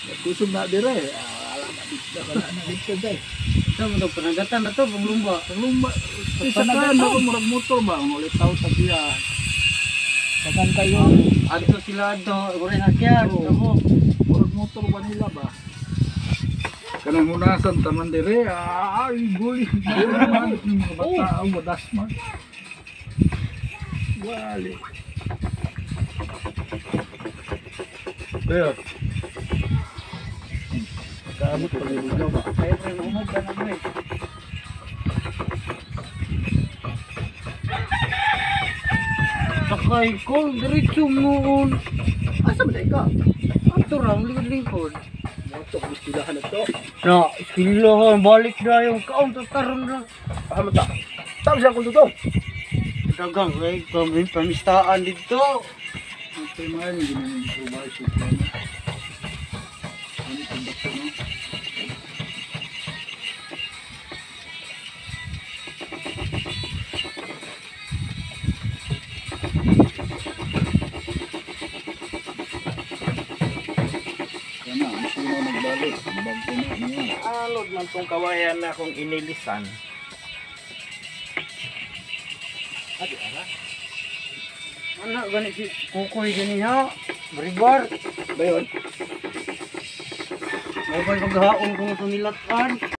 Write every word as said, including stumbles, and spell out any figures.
Kusog na dire. Ah, ala na dito na na dito dai. Ito mo itong panagatan na ito, panglumba. Lumba. Isa ka na ko murag motor ba ulit taw ta siya. Sakan kayo. Adto sila adto, uri na kyan. Oo. Murag motor ba nila ba? Kanang hunasan taman dire. Ay guli. Man mga bata ang wadas man. Wali. Pero kaabot pa rin ba? Kaya rin umod ka na mo eh. Sakay ko, diretso noon. Asa ba ka? Ato lang, likod-likod. Moto istilahan na to. Na, iskilahan, balik na yung kaon, tataron na. Ah mata. Tama siya kung to. Dagang, eh, kami pamistaan dito. Ito man yung ginagawa siya. Ano itong bakto no? Kana, ang sino nagbalik? Ang bagto na niya. Alod man tong kawayan na akong inilisan. Adi, ala? Anak, gani si Kukoy gani ha. Baribar. Ba yun? May paghaon kung ito nilatan.